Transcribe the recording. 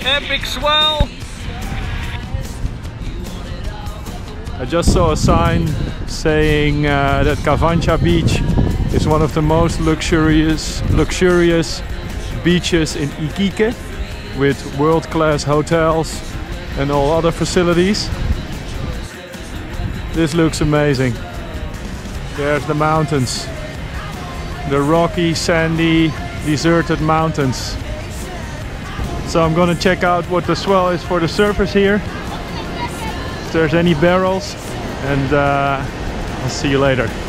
Epic swell! I just saw a sign saying that Cavancha Beach is one of the most luxurious beaches in Iquique, with world-class hotels and all other facilities. This looks amazing. There's the mountains. The rocky, sandy, deserted mountains. So I'm gonna check out what the swell is for the surface here, if there's any barrels, and I'll see you later.